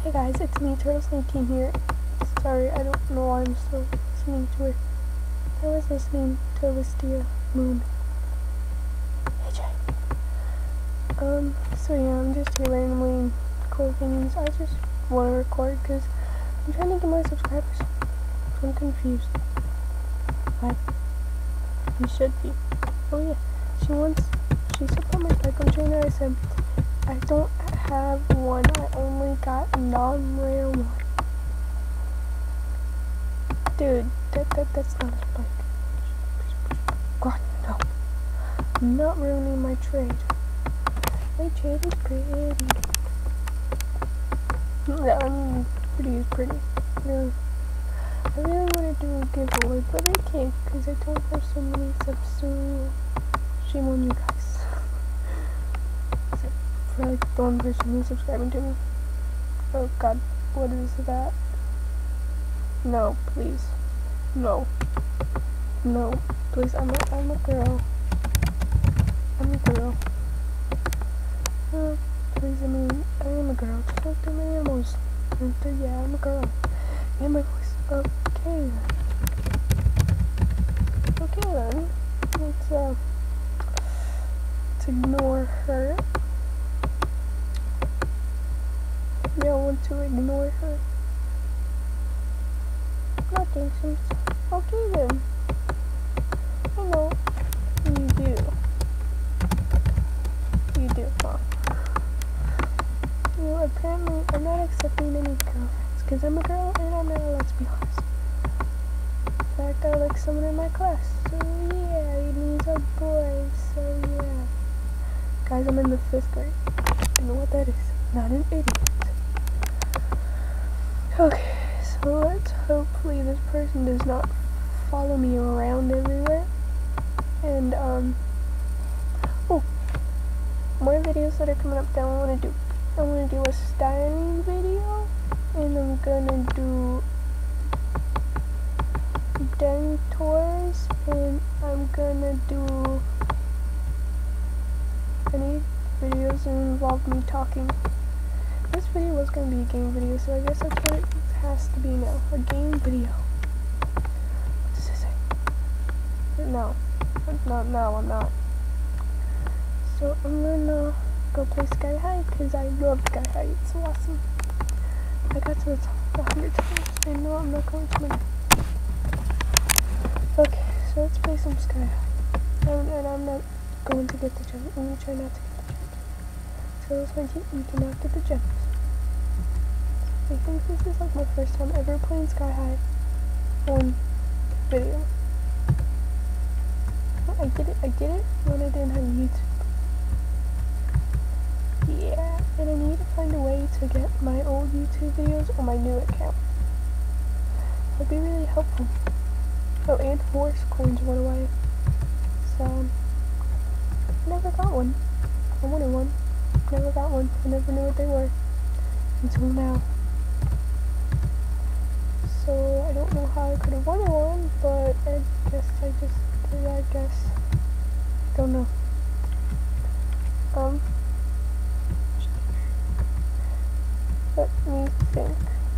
Hey guys, it's me, Turtlesnake here. Sorry, I don't know why I'm still listening to it. I was listening to Listia Moon. Hey Jay. So yeah, I'm just here randomly recording these. I just want to record because I'm trying to get more subscribers. I'm confused. Why? You should be. Oh yeah, she support my Python trainer. I said, I don't have one, I only got a non-rare one. Dude, that's not a spike. God, no. I'm not ruining my trade. My trade is pretty. Yeah, I mean, pretty is pretty. Yeah. I really want to do a giveaway, but I can't because I don't have so many subs, so shame on you guys. For like one person who's subscribing to me. Oh god, what is that? No, please. No. No. Please, I'm a girl. I'm a girl. Please, I mean, I am a girl. Just like the animals. Yeah, I'm a girl. And my voice. Okay then. Okay then. Let's ignore her. I want to ignore her. Nothing seems okay then. I know. You do. You do, huh? You know, apparently I'm not accepting any girlfriends because I'm a girl and I'm not a lesbian. In fact, I like someone in my class. So yeah, he needs a boy. So yeah. Guys, I'm in the 5th grade. You know what that is. Not an idiot. Okay, so let's hopefully this person does not follow me around everywhere. And oh, more videos that are coming up that I want to do. I want to do a styling video, and I'm gonna do den tours, and I'm gonna do any videos that involve me talking. This video was going to be a game video, so I guess that's what it has to be now. A game video. What does it say? No. No, I'm not. So I'm gonna go play Sky High, because I love Sky High. It's so awesome. I got to the top 100 times. I know I'm not going to win. Okay, so let's play some Sky High. And I'm not going to get the gem. I'm going to try not to get the gem. So that's my team. You cannot get the gems. I think this is like my first time ever playing Sky High on video. I get it when I didn't have YouTube. Yeah, and I need to find a way to get my old YouTube videos on my new account. That'd be really helpful. Oh, and horse coins went away. So, never got one. I wanted one. Never got one. I never knew what they were until now. So I don't know how I could have won one, but I guess I just did. I guess. Don't know. Let me think.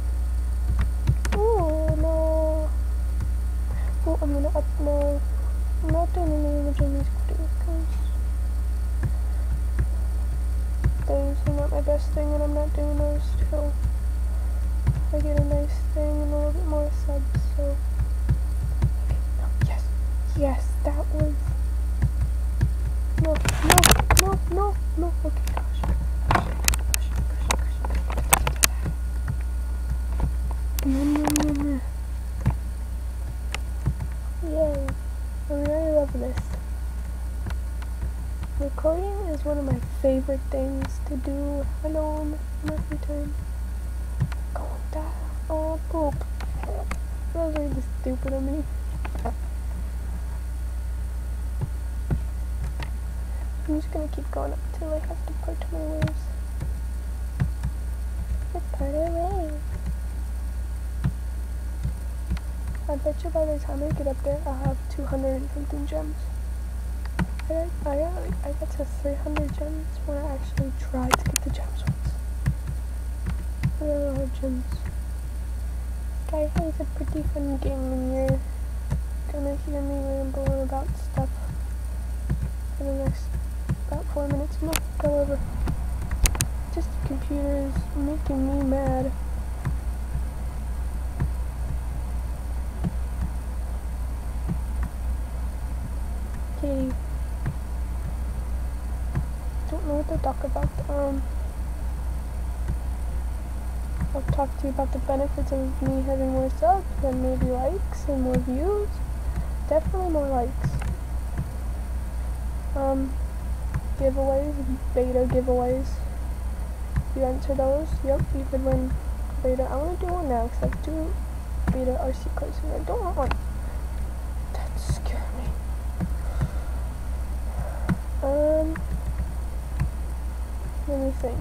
Oh no. Oh, I'm gonna up now. I'm not doing any of the Jimmy's videos because those are not my best thing, and I'm not doing those till I get a nice thing and a little bit more subs. So okay, no, yes, that was no, okay, gosh. Yay, I really love this. Recording is one of my favorite things to do alone in my free time. Oh, poop. That was really stupid of me. I'm just gonna keep going up till I have to part my waves. Part our waves. I bet you by the time I get up there, I'll have 200 and something gems. I got to 300 gems when I actually tried to get the gems once. Origins. Guy has a pretty fun game and you're gonna hear me rambling about stuff for the next about 4 minutes. No, go over. Just the computer is making me mad. Katie. Don't know what to talk about. I'll talk to you about the benefits of me having more subs and maybe likes and more views. Definitely more likes. Giveaways, beta giveaways. You enter those, yep, you could win beta. I want to do one now because I have 2 beta RC cars and I don't want one. That scared me. Let me think.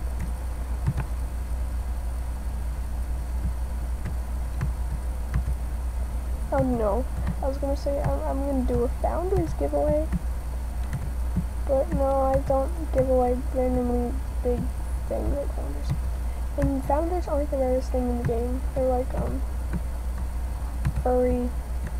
Oh no, I was gonna say I'm gonna do a Founders giveaway, but no, I don't give away randomly big things like Founders. And Founders aren't the rarest thing in the game. They're like furry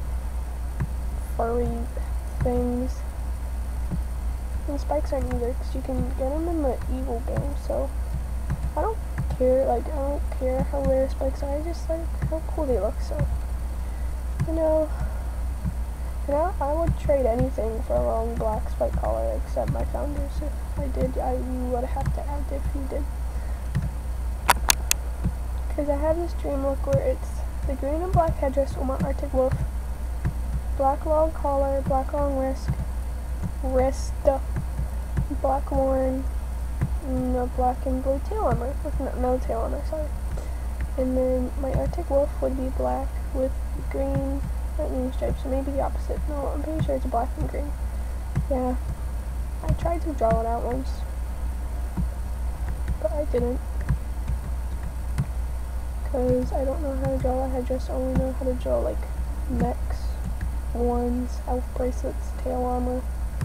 things. And spikes aren't either, because you can get them in the evil game. So I don't care. Like I don't care how rare spikes are. I just like how cool they look. So. You know, I would trade anything for a long black spike collar except my Founders. If I did, you would have to add if you did. Because I have this dream look where it's the green and black headdress with my Arctic Wolf, black long collar, black long wrist, black worn, no black and blue tail armor, with no tail armor, sorry. And then my Arctic Wolf would be black with green lightning stripes, or maybe the opposite. No, I'm pretty sure it's black and green. Yeah, I tried to draw it out once, but I didn't, because I don't know how to draw a headdress. I only know how to draw like necks, horns, health bracelets, tail armor.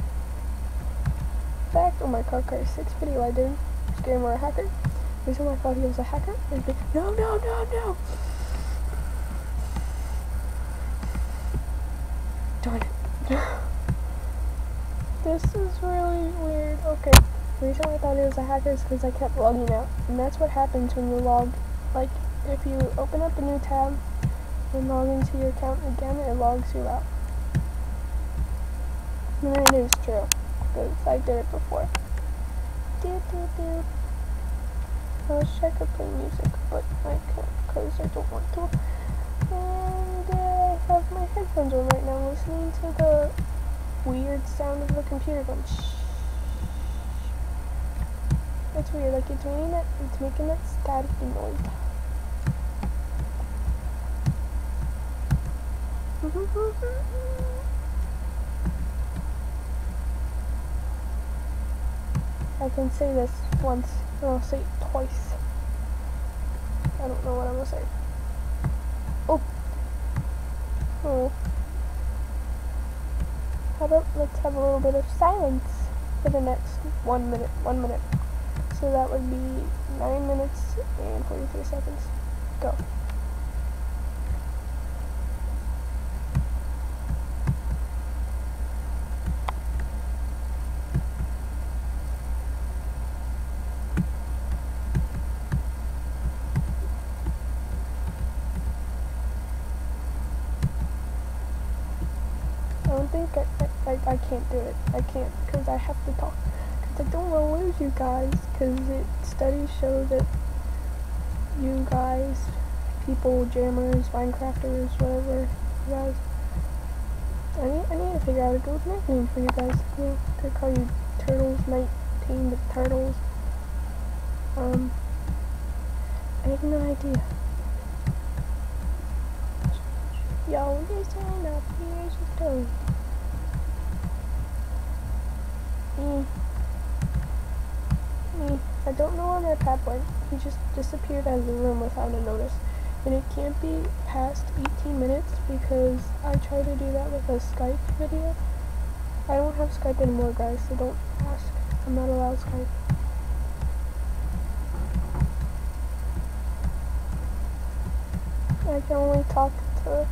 In fact, on my Car Cars 6 video I did, Scare More Hacker. The reason why I thought he was a hacker is because no. Darn it. This is really weird. Okay. The reason why I thought it was a hacker is because I kept logging out. And that's what happens when you log. Like, if you open up a new tab and log into your account again, it logs you out. And it is true. Because I did it before. I wish I could play music, but I can't because I don't want to. And I have my headphones on right now listening to the weird sound of the computer going shh. It's weird, like it's making that staticky noise. I can say this once, and I'll say it twice. I don't know what I'm gonna say. Oh. How about let's have a little bit of silence for the next 1 minute. 1 minute. So that would be 9 minutes and 43 seconds. Go. I don't think I can't do it. I can't because I have to talk. Because I don't want to lose you guys. Because studies show that you guys, people, jammers, Minecrafters, whatever, you guys, I need to figure out a good nickname for you guys. You know, could call you Turtles, Night Team the Turtles. I have no idea. Yo, listen up, here's your story. I don't know where my pap went. He just disappeared out of the room without a notice. And it can't be past 18 minutes because I tried to do that with a Skype video. I don't have Skype anymore, guys, so don't ask. I'm not allowed Skype. I can only talk to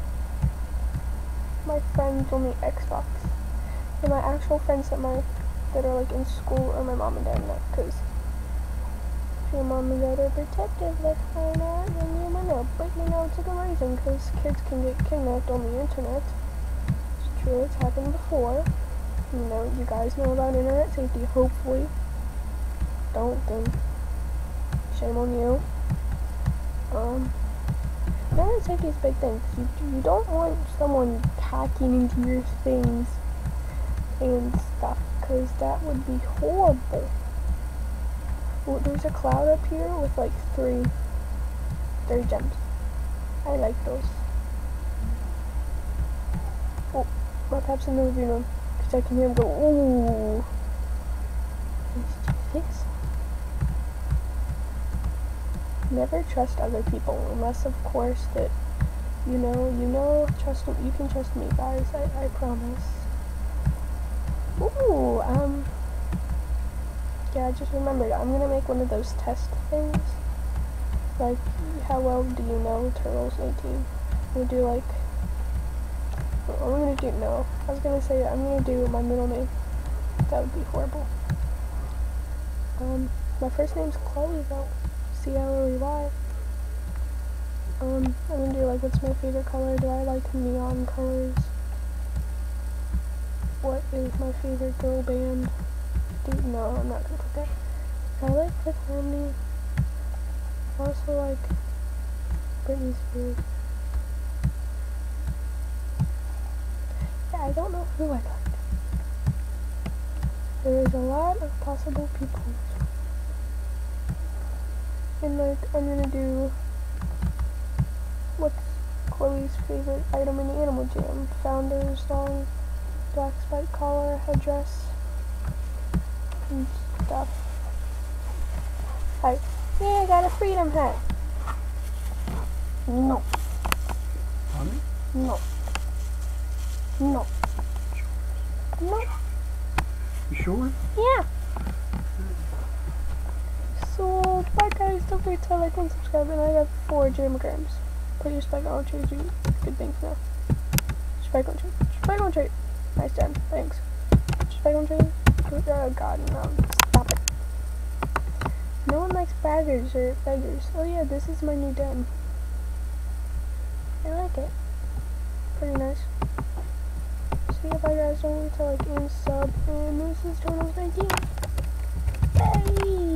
my friends on the Xbox. And my actual friends that are like in school are my mom and dad, not because your mom and dad are protective like why not, then you might know. But you know, it's a good reason, because kids can get kidnapped on the internet. It's true, it's happened before. You know, you guys know about internet safety, hopefully. Don't, then shame on you. Internet safety is a big thing, because you don't want someone hacking into your things and stuff, because that would be horrible. Well, there's a cloud up here with like three gems. I like those. Oh, my Pep's in the living room, because I can hear him go, ooh. Let's do this. Never trust other people, unless of course that, you know, trust them. You can trust me, guys, I promise. Ooh, yeah, I just remembered, I'm gonna make one of those test things. Like, how well do you know Turtles 18? I'm gonna do like, no. I was gonna say, I'm gonna do my middle name. That would be horrible. My first name's Chloe though. C-L-O-E-Y. I'm gonna do like, what's my favorite color? Do I like neon colors? What is my favorite girl band? No, I'm not gonna put that. I like Fifth Harmony. I also like Britney Spears. Yeah, I don't know who I like. There is a lot of possible people. And like, I'm gonna do what's Chloe's favorite item in the Animal Jam. Founder's song, black spike collar, headdress, and stuff. Hi. Yeah, I got a freedom hat. No. Honey? No. No. No. You sure? Yeah. So, bye guys, don't forget to like and subscribe, and I have 4 Jamograms. Put your spike on trade, you good things now. Spike on trade. Spike on trade. Nice job, thanks. Spike on trade. Oh god, no. Stop it. No one likes braggers or beggars. Oh yeah, this is my new den. I like it. Pretty nice. So yeah, bye guys, don't forget to like and sub, and this is Turtles 19. Bye!